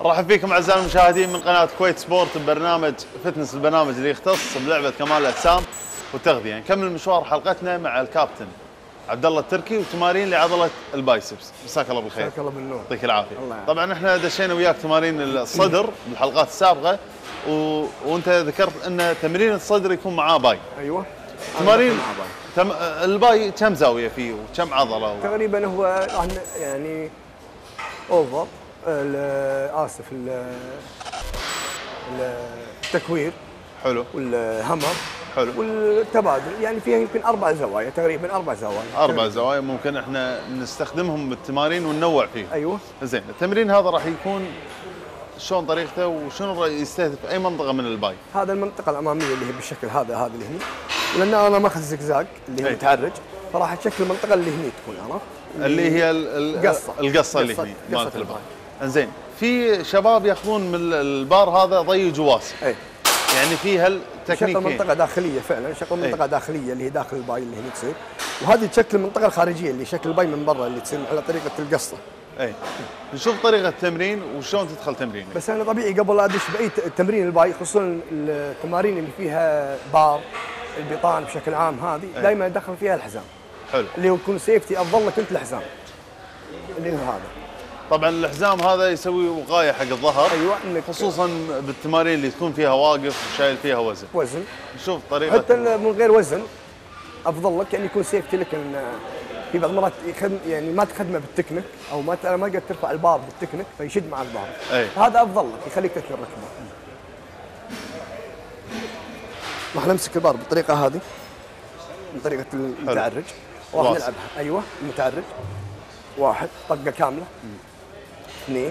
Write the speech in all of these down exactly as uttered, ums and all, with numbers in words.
نرحب فيكم اعزائي المشاهدين من قناه كويت سبورت ببرنامج فتنس، البرنامج اللي يختص بلعبه كمال الاجسام والتغذيه. نكمل مشوار حلقتنا مع الكابتن عبد الله التركي وتمارين لعضله البايسبس. مساك الله بالخير. مساك الله بالنور. يعطيك العافيه. طبعا احنا دشينا وياك تمارين الصدر بالحلقات السابقه و... وانت ذكرت ان تمرين الصدر يكون معاه باي. ايوه. تمارين تم... الباي كم زاويه فيه وكم عضله و... تقريبا هو يعني اوفر اسف التكوير حلو والهمر حلو والتبادل، يعني فيها يمكن اربع زوايا تقريبا، اربع زوايا اربع زوايا ممكن احنا نستخدمهم بالتمارين وننوع فيه. ايوه زين. التمرين هذا راح يكون شلون طريقته وشنو يستهدف اي منطقه من الباي؟ هذا المنطقه الاماميه اللي هي بالشكل هذا، هذا اللي هنا، لان انا ماخذ زقزاق اللي هي متعرج، فراح تشكل المنطقه اللي هنا تكون، عرفت؟ اللي هي القصه القصه اللي هنا مالت الباي. انزين، في شباب ياخذون من البار هذا ضي جواس. اي يعني فيها التكنيك شكل منطقه داخليه فعلا، شكل منطقه أي. داخليه اللي هي داخل الباي اللي هنا تصير، وهذه تشكل المنطقه الخارجيه اللي شكل الباي من برا اللي تصير على طريقه القصه. اي نشوف طريقه التمرين وشلون تدخل تمرينك. بس انا طبيعي قبل لا ادش باي تمرين الباي، خصوصا التمارين اللي فيها بار البطان بشكل عام، هذه دائما ادخل فيها الحزام. حلو. اللي هو يكون سيفتي، افضل لك انت الحزام اللي هو هذا. طبعا الحزام هذا يسوي وقايه حق الظهر. ايوه، خصوصا بالتمارين اللي تكون فيها واقف وشايل فيها وزن. وزن. نشوف طريقه حتى من غير وزن افضل لك، يعني يكون سيفتي لك، ان في بعض المرات يخدم يعني ما تخدمه بالتكنيك، او ما ما تقدر ترفع البار بالتكنيك فيشد مع الظهر. هذا افضل لك، يخليك تثني الركبه. راح نمسك البار بالطريقه هذه، من طريقه المتعرج، وراح نلعبها. ايوه المتعرج. واحد طقه كامله. اثنين.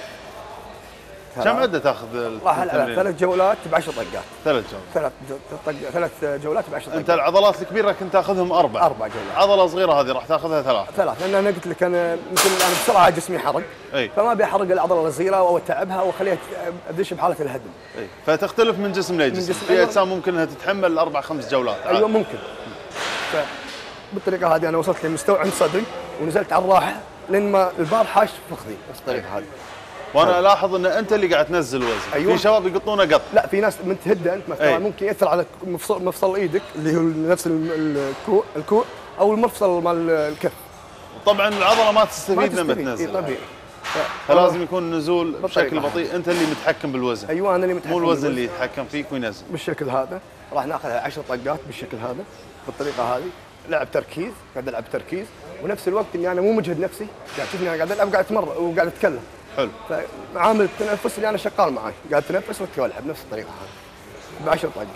كم عده تاخذ؟ راح العب ثلاث جولات ب عشر طقات. ثلاث جولات. ثلاث ثلاث جولات ب عشر طقات. انت العضلات الكبيره كنت تاخذهم اربع. اربع جولات. عضله صغيره هذه راح تاخذها ثلاث. ثلاث، لان انا قلت لك انا مثل انا بسرعه جسمي حرق. اي. فما ابي احرق العضله الصغيره او اتعبها واخليها ادش بحاله الهدم. اي. فتختلف من جسم لجسم. في اجسام ممكن انها تتحمل اربع خمس جولات. ايوه ممكن. بالطريقه هذه انا وصلت لمستوى عند صدري ونزلت على الراحه لين ما البار حاش فخذي، بس الطريقه هذه. وانا الاحظ ان انت اللي قاعد تنزل وزن. أيوة. في شباب يقطونه قط. لا، في ناس من تهده انت مثلا ممكن ياثر على مفصل مفصل ايدك اللي هو نفس الكوع الكوع او المفصل مال الكف. طبعا العضله ما تستفيد لما تنزل. طبيعي. فلازم يكون نزول بشكل بطيء، انت اللي متحكم بالوزن. ايوه انا اللي متحكم، مو الوزن اللي يتحكم فيك وينزل. بالشكل هذا راح ناخذها عشر طقات بالشكل هذا، بالطريقه هذه. لعب تركيز، قاعد العب تركيز، ونفس الوقت اني انا مو مجهد نفسي، قاعد تشوفني انا قاعد العب وقاعد اتمرن وقاعد اتكلم. حلو. فعامل التنفس اللي انا شغال معاي، قاعد اتنفس والعب بنفس الطريقه هذه بعشر طقات.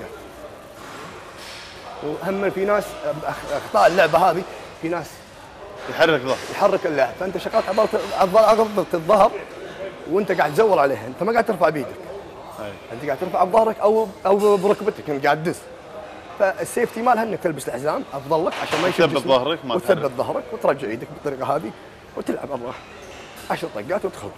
وهم في ناس اخطاء اللعبه هذه، في ناس يحرك ظهر يحرك اللاعب، فانت شغلت عضله عضله الظهر وانت قاعد تزور عليها، انت ما قاعد ترفع بيدك. أي. انت قاعد ترفع بظهرك او او بركبتك، انت قاعد تدز. فالسيفتي مالها انك تلبس الحزام افضل لك عشان ما يشد تثبت ظهرك، ما وتثبت ظهرك وترجع ايدك بالطريقه هذه وتلعب الراحه عشر طقات وتخلص.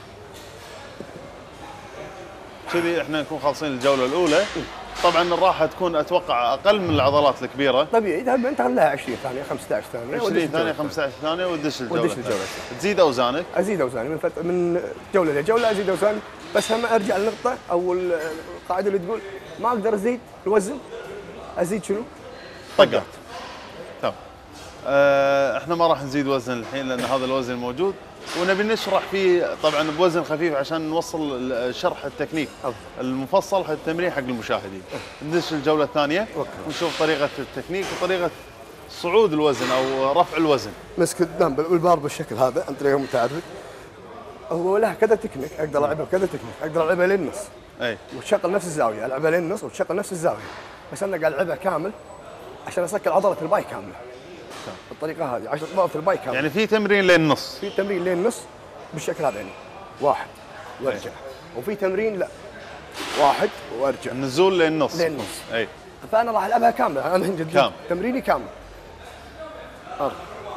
كذي احنا نكون خالصين الجوله الاولى. طبعا الراحه تكون اتوقع اقل من العضلات الكبيره. طبيعي، انت خليها عشرين ثانيه خمسة عشر ثانيه عشرين ثانيه خمسة عشر ثانيه وتدش الجوله. ودش الجوله. تزيد اوزانك؟ ازيد اوزاني من فت... من جوله لجوله ازيد اوزاني، بس هم ارجع للنقطه او القاعده اللي تقول ما اقدر ازيد الوزن، ازيد شنو؟ طقات. تمام. أه احنا ما راح نزيد وزن الحين لان هذا الوزن موجود، ونبي نشرح فيه طبعا بوزن خفيف عشان نوصل شرح التكنيك المفصل حق التمرين حق المشاهدين. ندش الجوله الثانيه ونشوف طريقه التكنيك وطريقه صعود الوزن او رفع الوزن. مسك قدام بالبار بالشكل هذا عن طريق متعرج. هو له كذا تكنيك، اقدر العبها كذا تكنيك، اقدر العبها للنص. اي. وتشغل نفس الزاويه، العبها للنص وتشغل نفس الزاويه. بس انا قاعد العبها كامل عشان اسكر عضله الباي كامله. بالطريقه هذه عشان تضبط الباي كامل. يعني في تمرين للنص. في تمرين للنص بالشكل هذا، يعني واحد وارجع. وفي تمرين لا، واحد وارجع. النزول للنص. للنص. اي. فانا راح العبها كامله، انا جد كامل. تمريني كامل. أه.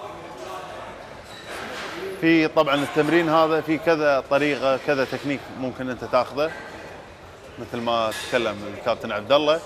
في طبعا التمرين هذا في كذا طريقه كذا تكنيك ممكن انت تاخذه مثل ما تكلم الكابتن عبد الله.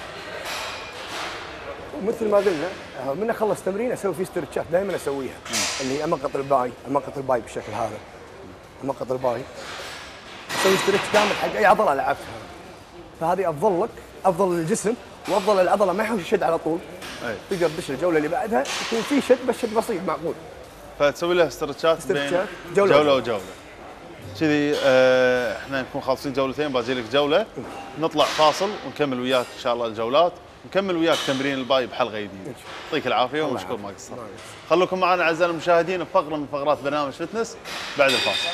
ومثل ما قلنا من اخلص تمرين اسوي فيه استرتشات، دائما اسويها. اللي هي امقط الباي، امقط الباي بالشكل هذا، امقط الباي اسوي استرتش كامل حق اي عضله لعبتها. فهذه افضل لك، افضل للجسم، وافضل للعضله ما يحوش يشد على طول. أي. تقدر تدش الجوله اللي بعدها يكون في شد بس شد بسيط معقول. فتسوي لها استرتشات بين جوله, جولة وجوله كذي. آه احنا نكون خالصين جولتين، باجي لك جوله نطلع فاصل ونكمل وياك ان شاء الله الجولات، نكمل وياك تمرين الباي بحلقه جديده. يعطيك العافيه ومشكور ما قصرت. خلوكم معنا اعزائي المشاهدين في فقره من فقرات برنامج فتنس بعد الفاصل.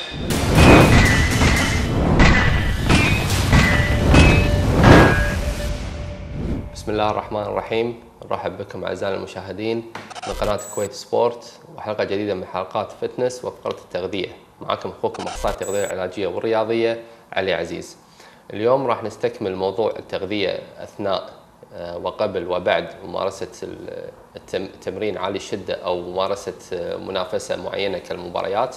بسم الله الرحمن الرحيم، نرحب بكم اعزائي المشاهدين من قناه الكويت سبورت وحلقه جديده من حلقات فتنس وفقره التغذيه. معكم اخوكم اخصائي التغذيه العلاجيه والرياضيه علي عزيز. اليوم راح نستكمل موضوع التغذيه اثناء وقبل وبعد ممارسه التمرين عالي الشده او ممارسه منافسه معينه كالمباريات.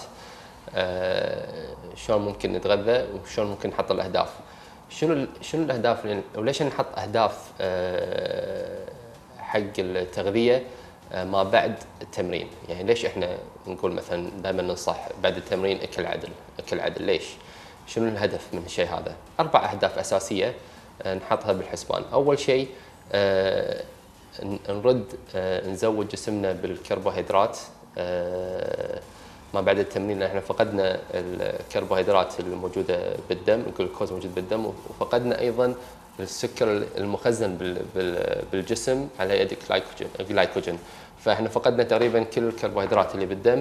شلون ممكن نتغذى وشلون ممكن نحط الاهداف. شنو شنو الاهداف وليش نحط اهداف حق التغذيه ما بعد التمرين؟ يعني ليش احنا نقول مثلا دائما ننصح بعد التمرين اكل عدل، اكل عدل ليش؟ شنو الهدف من الشيء هذا؟ اربع اهداف اساسيه نحطها بالحسبان. اول شيء نرد نزود جسمنا بالكربوهيدرات ما بعد التمرين، لان احنا فقدنا الكربوهيدرات الموجوده بالدم، الجلوكوز موجود بالدم، وفقدنا ايضا السكر المخزن بالجسم على يد الجلايكوجين. فاحنا فقدنا تقريبا كل الكربوهيدرات اللي بالدم،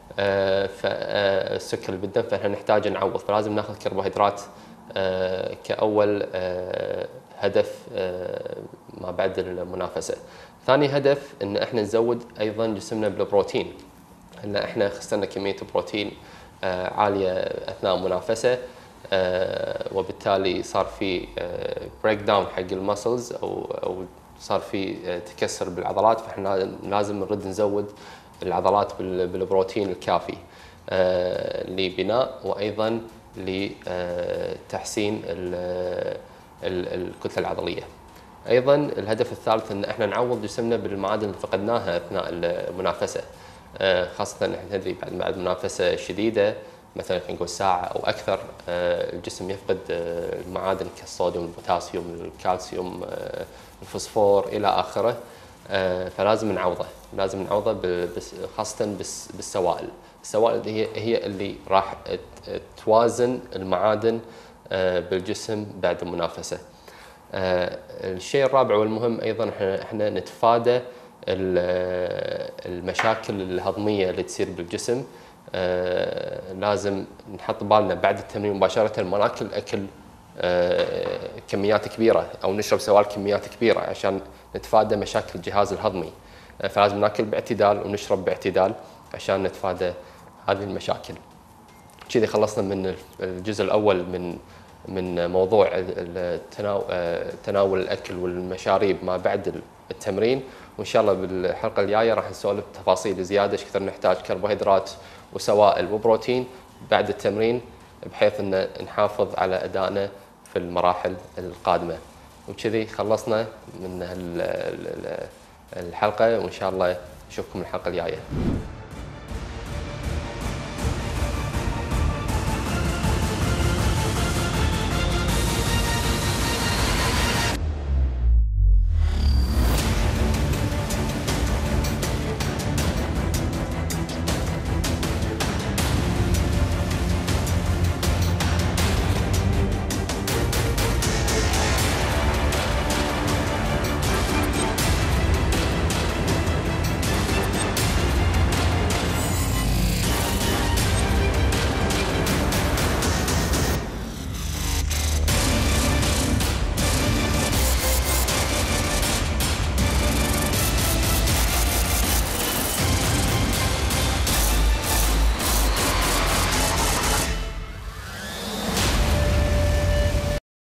فالسكر اللي بالدم، فاحنا نحتاج نعوض، فلازم ناخذ كربوهيدرات كاول هدف ما بعد المنافسه. ثاني هدف ان احنا نزود ايضا جسمنا بالبروتين، ان احنا خسرنا كميه بروتين عاليه اثناء المنافسه، وبالتالي صار في بريك داون حق المسلز او او صار في تكسر بالعضلات، فاحنا لازم نرد نزود العضلات بالبروتين الكافي لبناء وايضا لتحسين الكتله العضليه. ايضا الهدف الثالث ان احنا نعوض جسمنا بالمعادن اللي فقدناها اثناء المنافسه، خاصة احنا ندري بعد بعد منافسة شديدة مثلا خلينا نقول ساعة أو أكثر الجسم يفقد المعادن كالصوديوم، البوتاسيوم، الكالسيوم، الفوسفور إلى آخره، فلازم نعوضه، لازم نعوضه خاصة بالسوائل. السوائل هي هي اللي راح توازن المعادن بالجسم بعد المنافسة. الشيء الرابع والمهم أيضا احنا نتفادى المشاكل الهضميه اللي تصير بالجسم. آه لازم نحط بالنا بعد التمرين مباشره ما ناكل اكل آه كميات كبيره او نشرب سوائل كميات كبيره عشان نتفادى مشاكل الجهاز الهضمي. آه فلازم ناكل باعتدال ونشرب باعتدال عشان نتفادى هذه المشاكل. كذا خلصنا من الجزء الاول من من موضوع تناول الاكل والمشاريب ما بعد التمرين، وان شاء الله بالحلقه الجايه راح نسولف تفاصيل زياده ايش كثر نحتاج كربوهيدرات وسوائل وبروتين بعد التمرين، بحيث ان نحافظ على ادائنا في المراحل القادمه. وكذي خلصنا من الحلقه، وان شاء الله نشوفكم الحلقه الجايه.